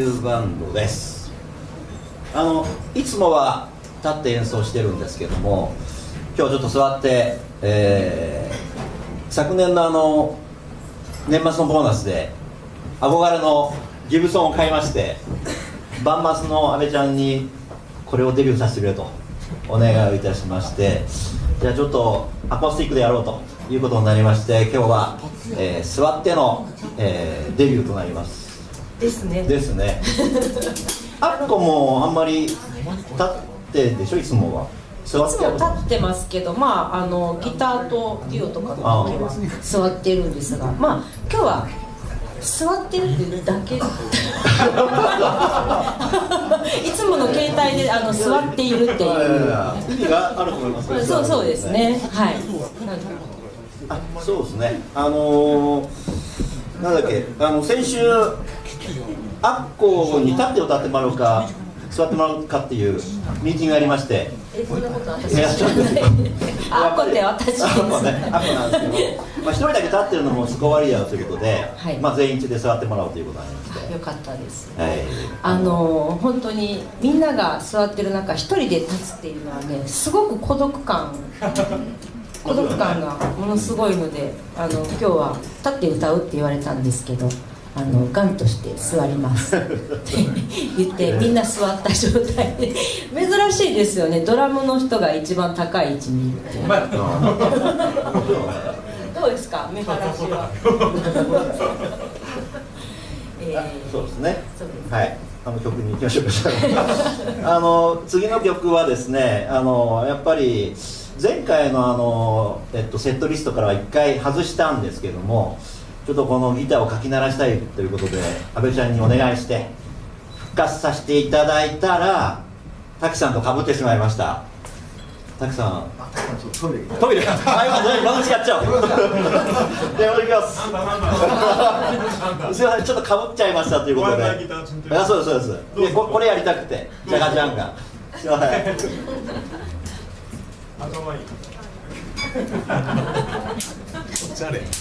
いうバンドです。いつもは立って演奏してるんですけども、今日ちょっと座って、昨年の年末のボーナスで憧れのギブソンを買いまして、バンマスの阿部ちゃんにこれをデビューさせてくれとお願いをいたしまして、じゃあちょっとアコースティックでやろうということになりまして、今日は、座っての、デビューとなりますですね。 ですね。あっこもあんまり立ってでしょ、いつもは。座ってやる。 いつも立ってますけど、ギターとデュオとかの時は座ってるんですが、今日は座ってるっていうだけいつもの携帯で座っているっていう意味があると思います。 そうですね。はい。 そうですね。なんだっけ、先週アッコに立って歌ってもらうか座ってもらうかっていうミーティングがありまして。 そんなこと私知らない。アッコって私です。 アッコなんですけど、一人だけ立ってるのもスコアリアということで、全員一致で座ってもらおうということになりまして。 よかったです。 はい。 本当にみんなが座ってる中一人で立つっていうのはね、すごく孤独感がものすごいので、今日は立って歌うって言われたんですけど、ガンとして座りますって言ってみんな座った状態で、珍しいですよね。ドラムの人が一番高い位置にいるってどうですか、目晴らしは。 そうですね。はい、曲に行きましょうか。次の曲はですね、やっぱり前回のセットリストからは1回外したんですけども、ちょっとこのギターをかき鳴らしたいということで阿部ちゃんにお願いして復活させていただいたら、滝さんと被ってしまいました。滝さんトイレ間違っちゃう。で、お願いします。すいません、ちょっと被っちゃいましたということで。そうです。で、これやりたくて、ジャガジャンが。すいません。 頭いい。おしゃれ。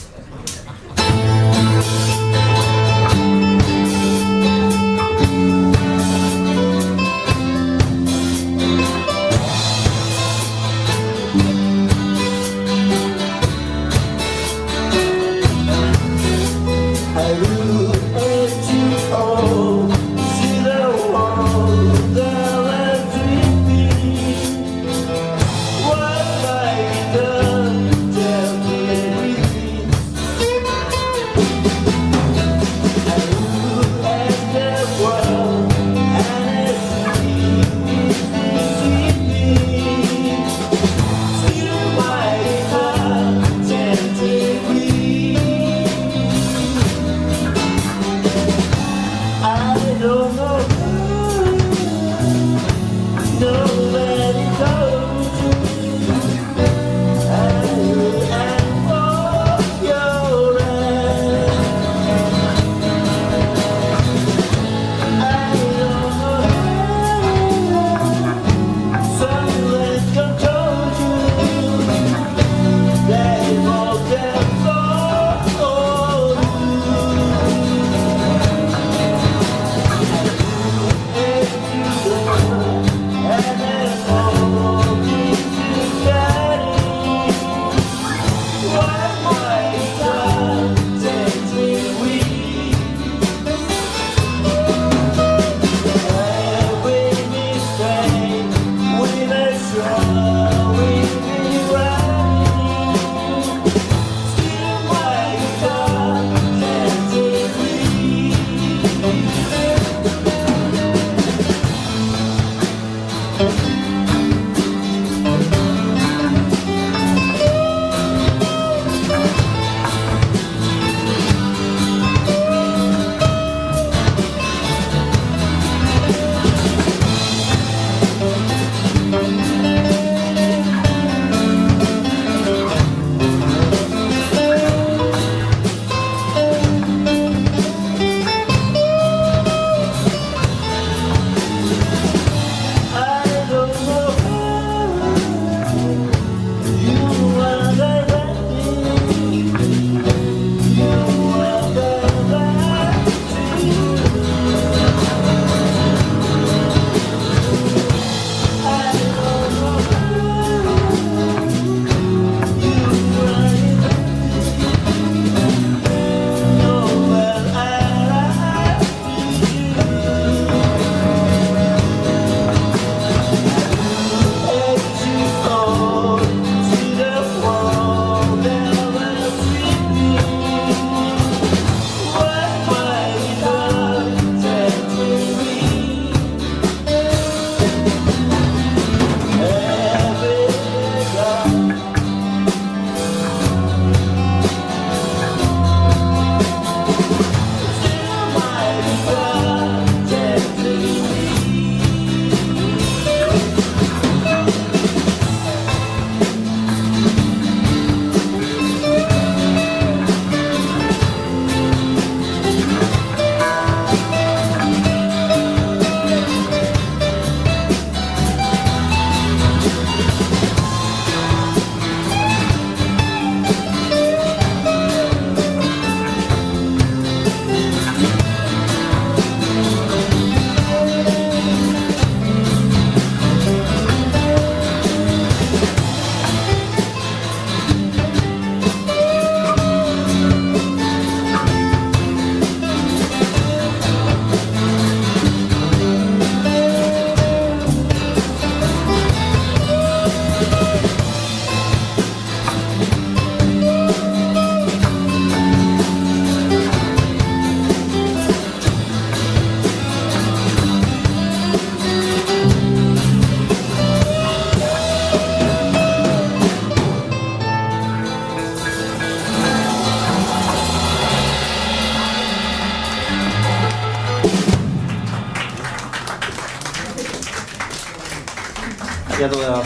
りがとうございます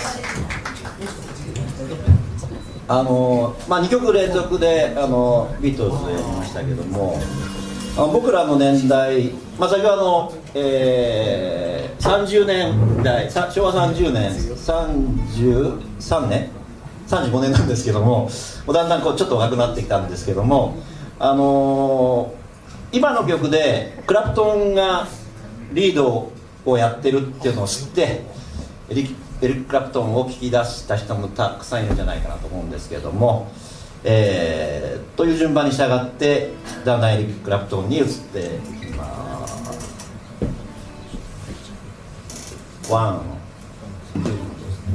。2曲連続でビートルズでやりましたけども、僕らの年代、先ほど30年代、昭和30年、33年、35年なんですけども、だんだんちょっと若くなってきたんですけども、今の曲でクラプトンがリードをやってるっていうのを知ってエリック・クラプトンを聞き出した人もたくさんいるんじゃないかなと思うんですけれども、という順番に従ってだんだんエリック・クラプトンに移っていきます。ワン、ツー。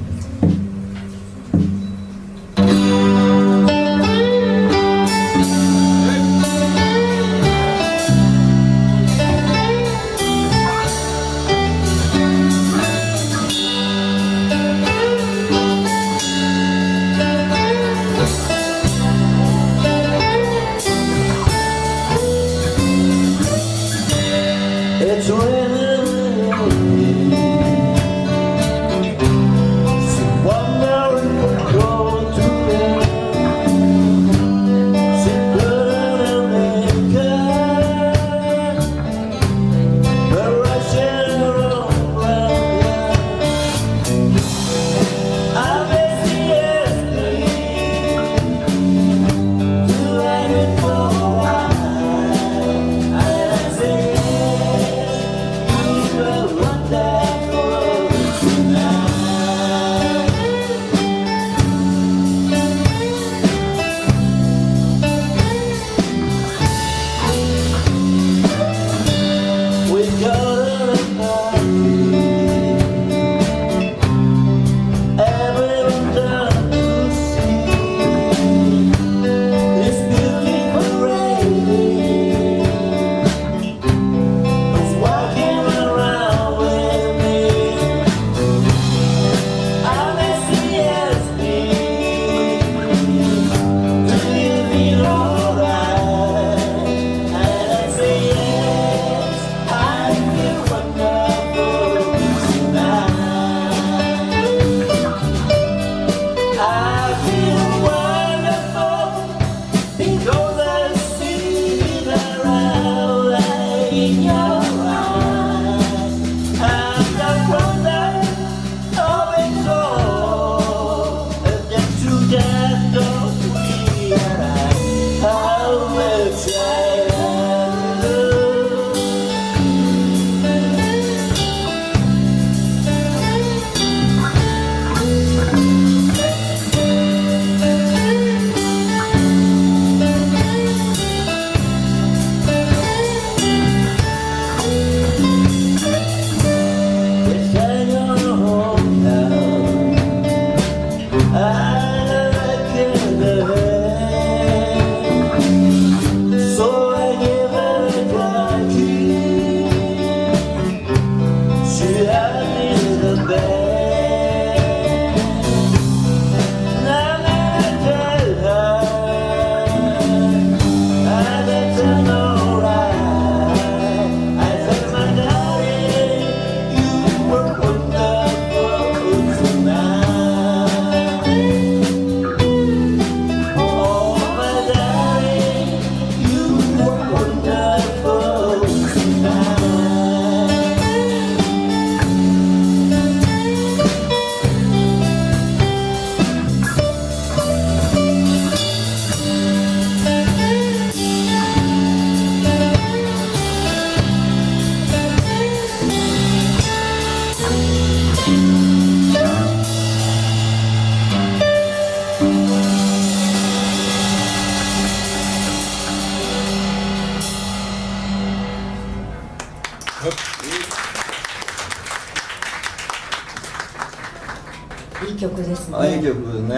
いい曲ですね。 いい曲ね。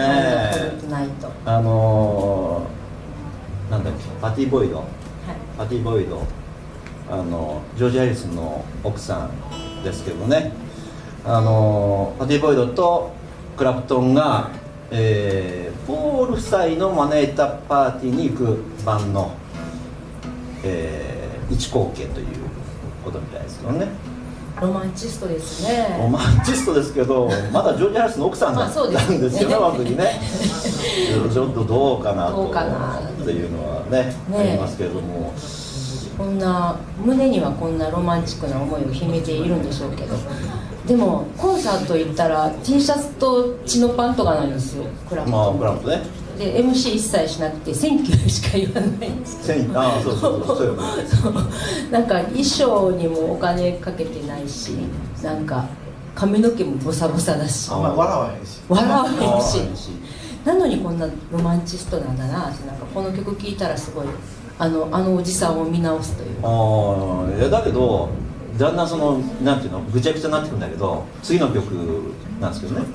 なんだっけ、パティ・ボイド、はい、パティ・ボイド、ジョージ・ハリスンの奥さんですけどね、パティ・ボイドとクラプトンが、ポール夫妻の招いたパーティーに行く晩の、一光景ということみたいですよね。 ロマンチストですね。 ロマンチストですけど、まだジョージ・ハリスの奥さんだったんですよね、あの時ね。ちょっとどうかなとっていうのはね、ありますけれども。 こんな胸にはこんなロマンチックな思いを秘めているんでしょうけど、でもコンサート行ったら T シャツとチノパンとかなんですよ、クラブと。 クラブね。 で MC 一切しなくて「センキュー」しか言わないんですよ。 ああ、そうそうそうそうなんか衣装にもお金かけてないし、なんか髪の毛もボサボサだし、 笑わへんしなのにこんなロマンチストなんだなって、なんかこの曲聴いたらすごいあのおじさんを見直すという。 いやだけどだんだんそのなんていうのぐちゃぐちゃになってくるんだけど、次の曲なんですけどね。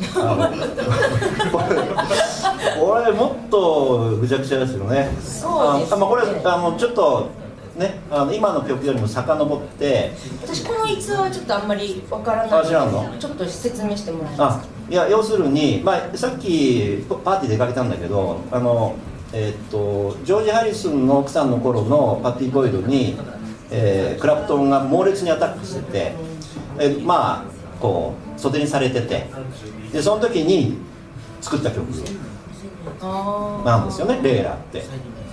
これもっとぐちゃぐちゃですよね。 そうですね。 これちょっとね、今の曲よりも遡って、 私この逸話はちょっとあんまりわからないので、ちょっと説明してもらえますか。 いや、要するに、さっきパーティー出かけたんだけど、ジョージ・ハリスンの奥さんの頃のパティ・ボイルに、クラプトンが猛烈にアタックしてて、こう袖にされてて、でその時に作った曲なんですよね、レイラって。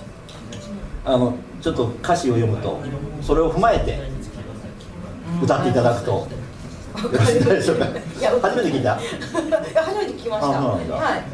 ちょっと歌詞を読むとそれを踏まえて歌っていただくとよろしいでしょうか。初めて聞いた？ 初めて聞きました。はい、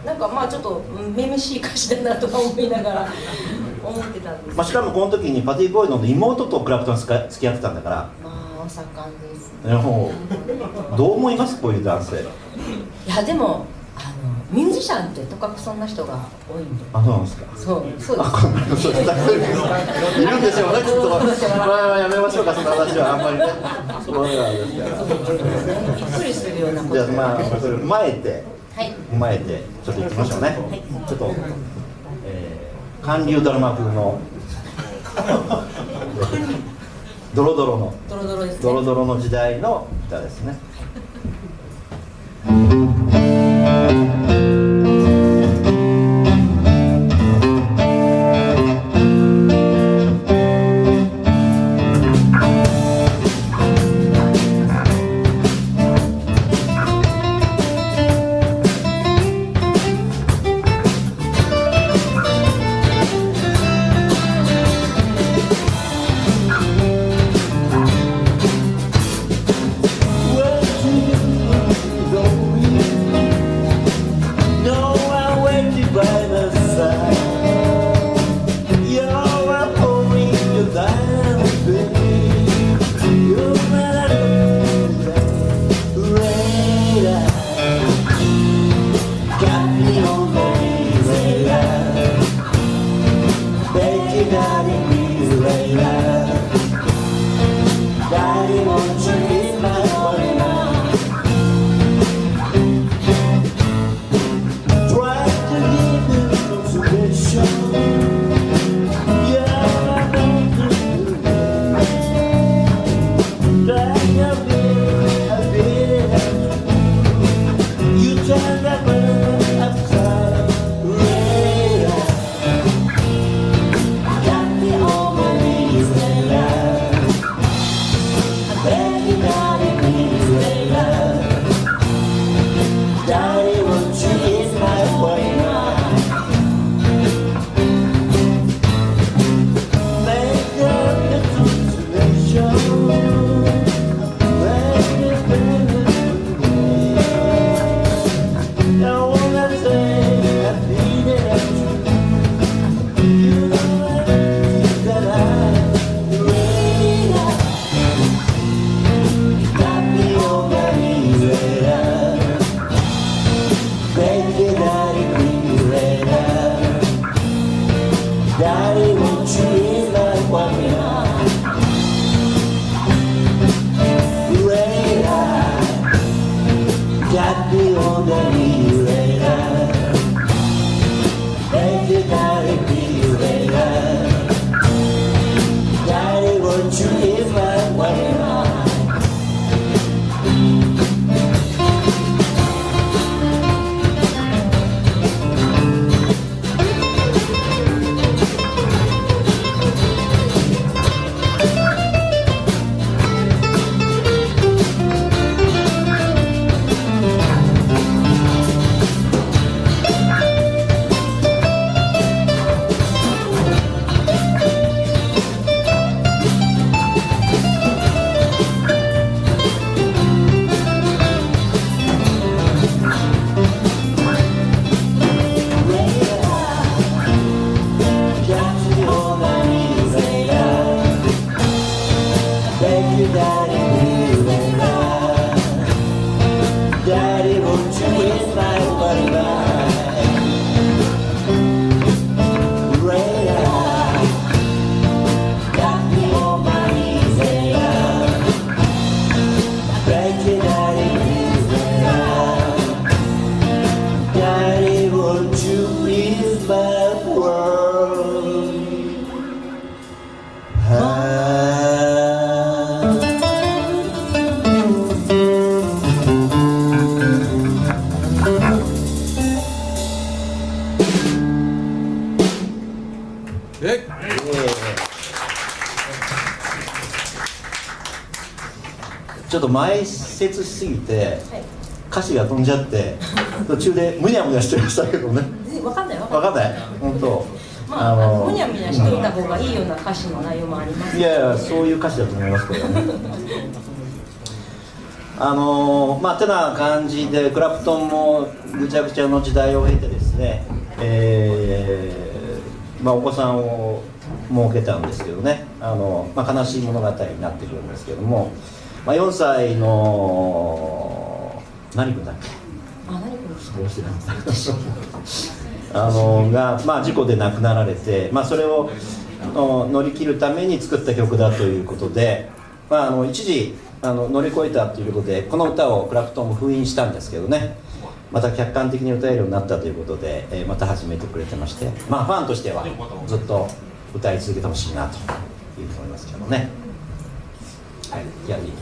なんかちょっとめめしい歌詞だなとか思いながら思ってたんです。 しかもこの時にパティ・ボイルの妹とクラプトン付き合ってたんだから。 お盛んですね。 どう思います、こういう男性？ いやでもミュージシャンってとかくそんな人が多いんで。 そうなんですか。 そうです。 いるんでしょうね、ちょっとやめましょうか、その話はあんまりね。そうなんですから。 びっくりするようなこと。 じゃあそれを踏まえてちょっと行きましょうね。ちょっと韓流ドラマ風のドロドロのドロドロの時代の歌ですね。Where do you go? ちょっと前説しすぎて、 はい、 歌詞が飛んじゃって途中でむにゃむにゃしてましたけどね。 分かんない分かんない本当。 まあ、むにゃむにゃしといた方がいいような歌詞の内容もあります。 いやいや、そういう歌詞だと思いますけどね。まあてな感じでクラプトンもぐちゃぐちゃの時代を経てですね、まあ、お子さんを設けたんですけどね、まあ、悲しい物語になってくるんですけども、まあ、4歳の何君だっけ、 何君どうしてなんが、まあ、事故で亡くなられて、まあ、それを乗り切るために作った曲だということで、まあ、一時乗り越えたということでこの歌をクラプトンも封印したんですけどね、また客観的に歌えるようになったということで、また始めてくれてまして、まあ、ファンとしてはずっと歌い続けてほしいなというふうに思いますけどね。はい、じゃあいい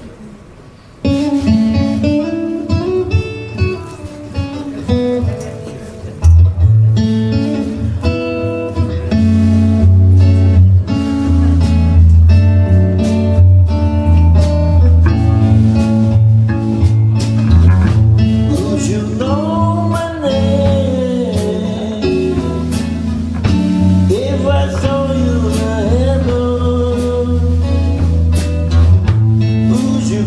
Would you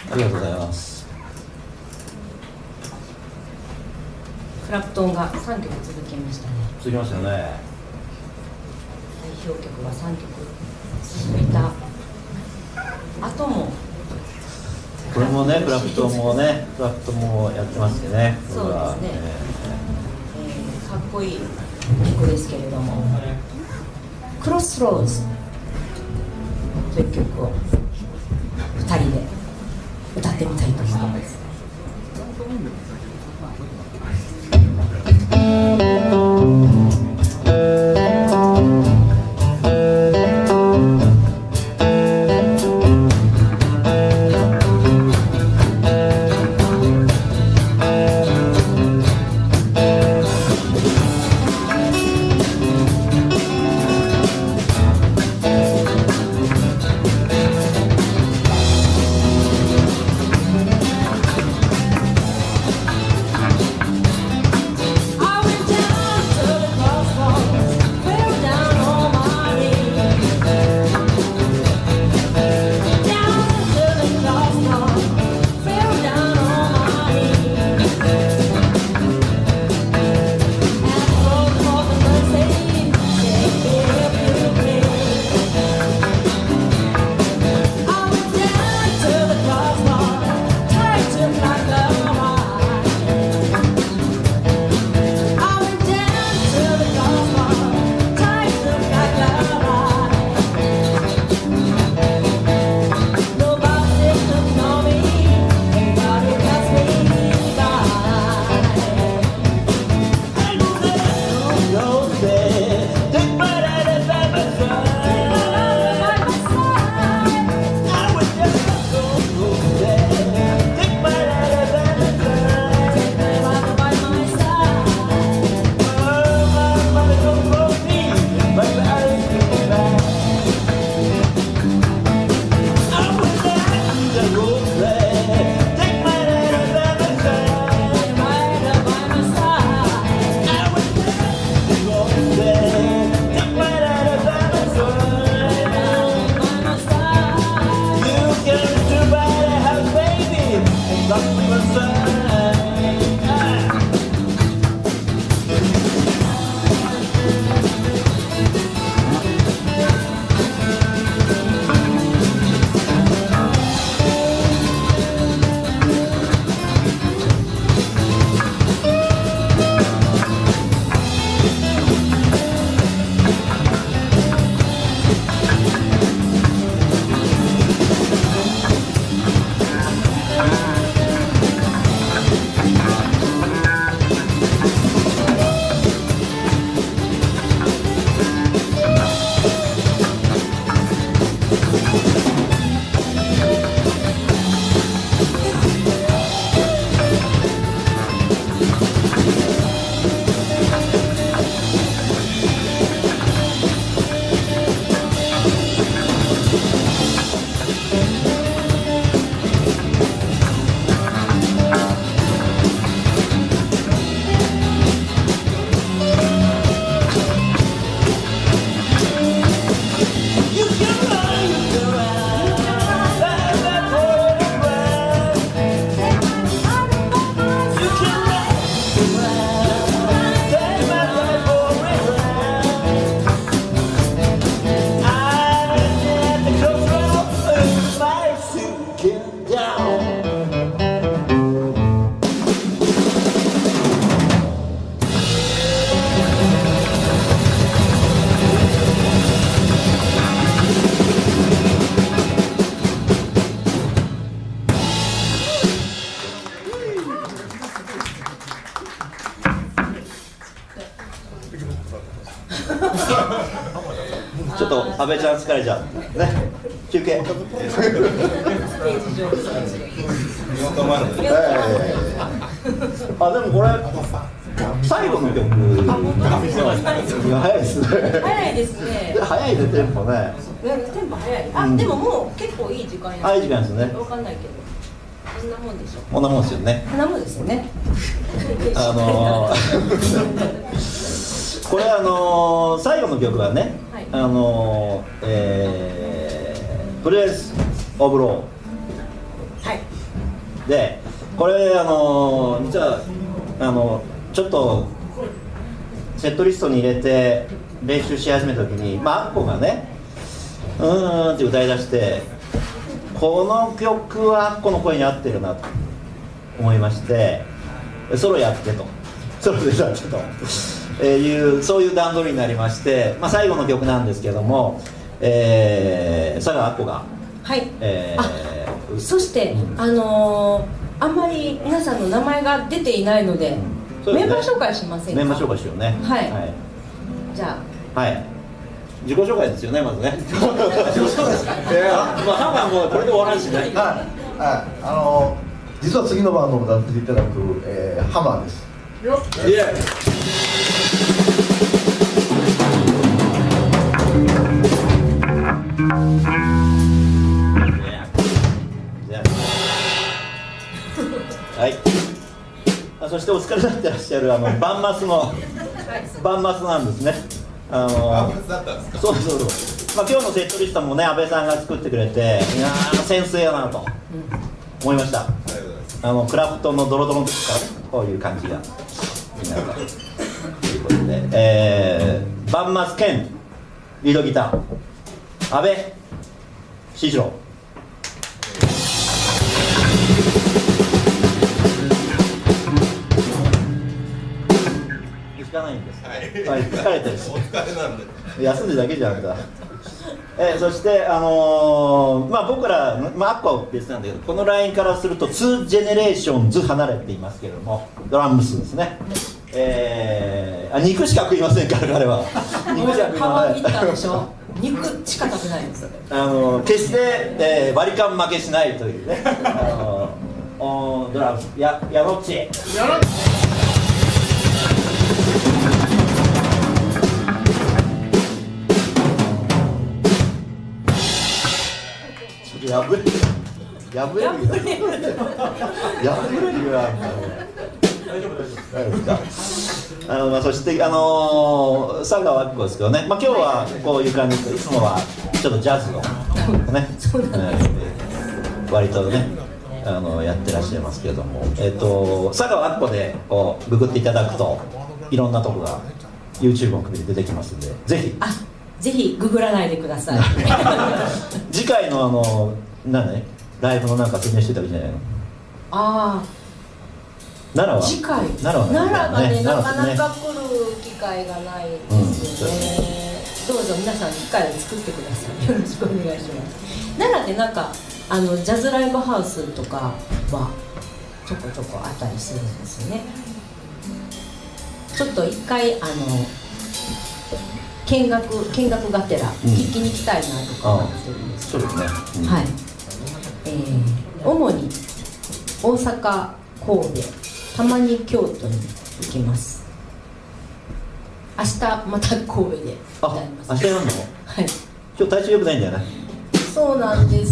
ありがとうございます。 クラプトンが3曲続きましたね。 続きましたよね。 代表曲が3曲続いた後もこれもね、クラプトンもね、クラプトンもやってますよね。 そうですね、かっこいい曲ですけれども、クロスローズという曲を2人で歌ってみたいと思います。 ちょっと阿部ちゃん疲れちゃうね、休憩あ、でもこれ最後の曲早いですね。 早いですね。 早いね、テンポね。 テンポ早い。あ、でももう結構いい時間や。 いい時間ですね。 わかんないけど。こんなもんでしょ。 こんなもんですよね。 こんなもんですよね。 これ最後の曲はね、 はい、 プレイスオブロー。 はい。 でこれ実はちょっとセットリストに入れて練習し始めた時に、アッコがね「うーん」って歌いだして、この曲はアッコの声に合ってるなと思いまして、ソロやってと、ソロで歌ってとそういう段取りになりまして、最後の曲なんですけども、佐賀アッコが、 はい、そして、あんまり皆さんの名前が出ていないので、メンバー紹介しませんか。 メンバー紹介しようね。 はい、じゃあ、はい、自己紹介ですよね、まずね。自己紹介ですか。ハマもうこれで終わらんしね。 実は次のバンドも歌っていただく、ハマーです。イエーはい。そしてお疲れになってらっしゃるバンマスのバンマスなんですね。バンマスだったんですか。そうそうそう。今日のセットリストもね、安倍さんが作ってくれて、いやーセンスやなと思いました。クラフトのドロドロの時からね、こういう感じがになるということで、バンマス兼リードギター安倍志次郎。聞かないんです。はい、疲れてる。お疲れなんで。休んでるだけじゃんか。そして僕らアッコは別なんだけど、このラインからすると2ジェネレーションズ離れていますけれども、ドラムスですね。肉しか食いませんから彼は。肉しか食いません。 たでしょ。肉しか食べないんです。 決して、割り勘負けしないというね。ドラムスやろっち。破れるよ。大丈夫ですか。そして佐賀はアッコですけどね、今日はこういう感じで、いつもはちょっとジャズのね割とねやってらっしゃいますけれども、佐賀はアッコでこうググっていただくといろんなとこが YouTube を含めて出てきますんで、 ぜひググらないでください。 次回のライブのなんか説明してたわけじゃないの。奈良は次回奈良がね、なかなか来る機会がないですよね。どうぞ皆さん機会を作ってください。よろしくお願いします。奈良ってなんかジャズライブハウスとかはちょこちょこあったりするんですよね。ちょっと一回見学がてら聞きに行きたいなとか思ってるんですけど、はい、主に大阪、神戸、たまに京都に行きます。明日また神戸で歌います。 明日やるの？はい。今日体調良くないんだよね。 そうなんです。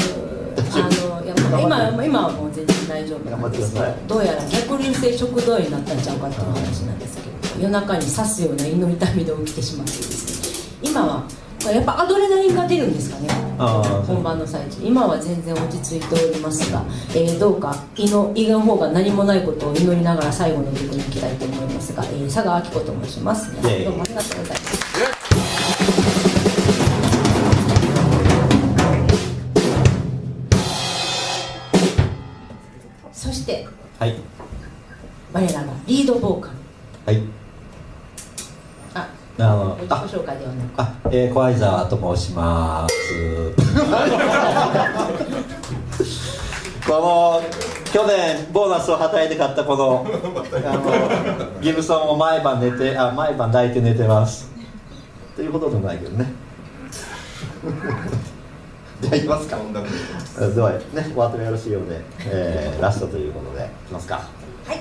今はもう全然大丈夫なんですけど、どうやら逆流性食道炎になったんちゃうかっていう話なんですけど、夜中に刺すような胃の痛みで起きてしまってですね、今はやっぱアドレナリンが出るんですかね、本番の最中。今は全然落ち着いておりますが、どうか胃の方が何もないことを祈りながら最後の曲に行きたいと思いますが、佐賀明子と申します。どうもありがとうございます。そして、 はい、 我らがリードボーカル、 はい、 自己紹介ではなく、 小相沢と申します。この去年ボーナスをはたいて買ったこのギブソンを毎晩抱いて寝てますということでもないけどね。じゃあいきますか。ではね、お後がよろしいようで、ラストということでいきますか。 はい。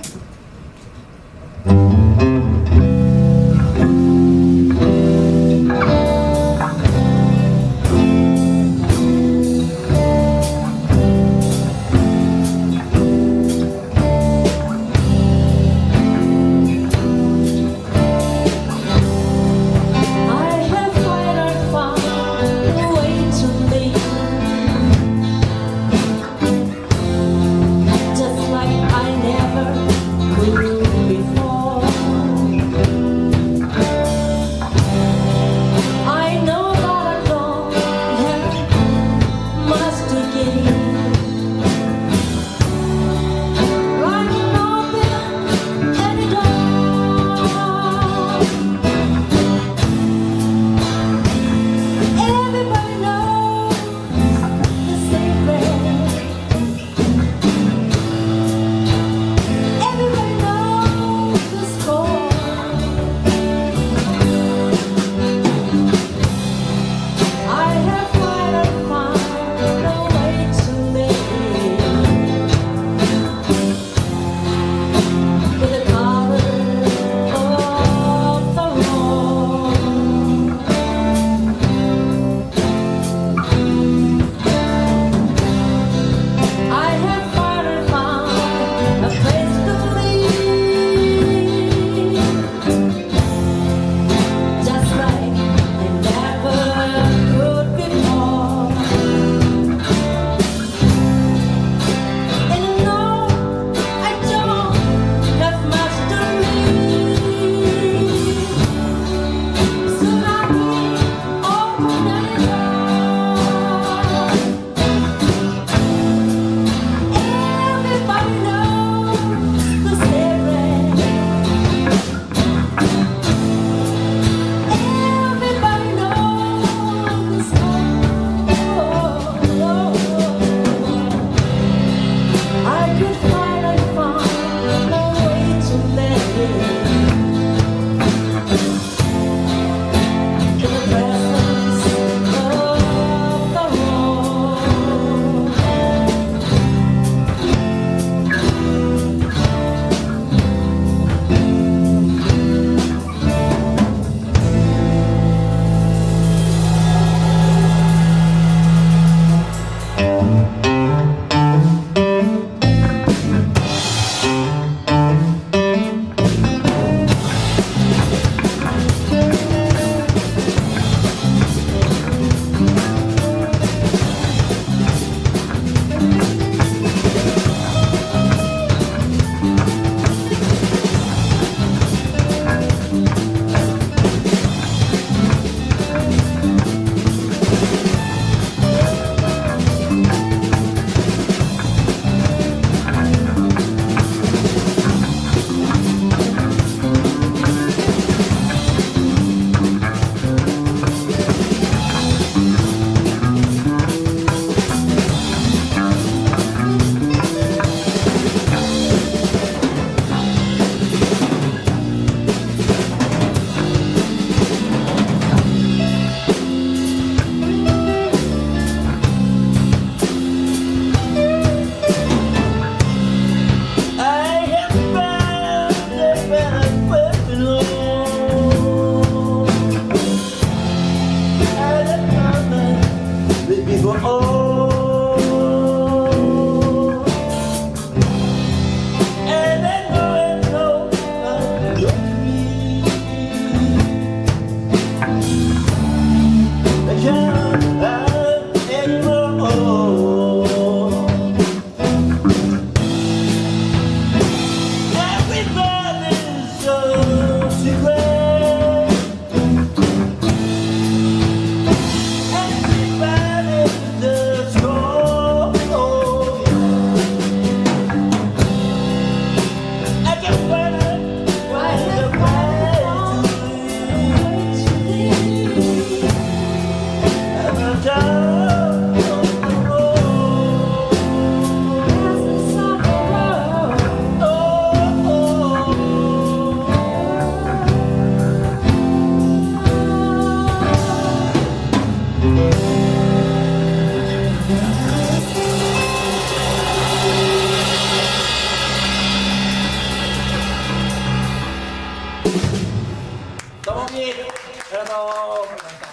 どうもみありがとう